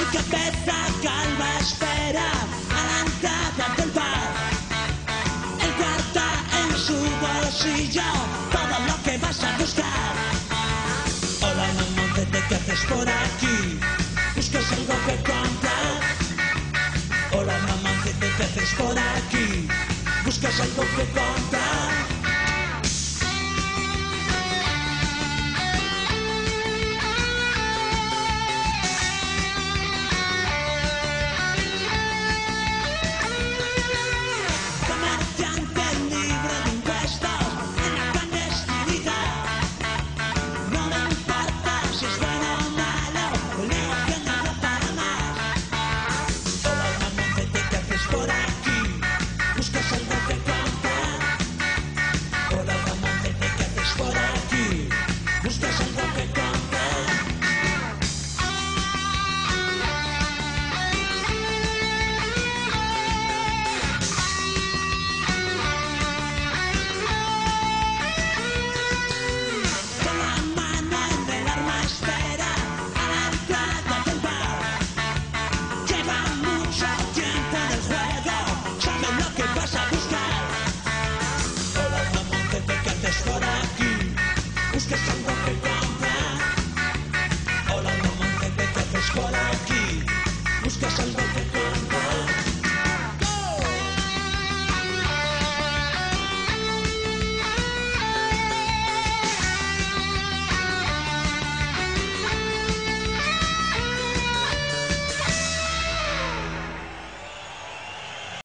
Su cabeza calva espera a la entrada del bar. Él guarda en su bolsillo todo lo que vas a buscar. Hola mamoncete, ¿qué haces por aquí? ¿Buscas algo que comprar? Hola mamoncete, ¿qué haces por aquí? ¿Buscas algo que comprar? ¿Buscas algo que comprar? Hola mamoncete, ¿qué haces por aquí? ¿Buscas algo que comprar?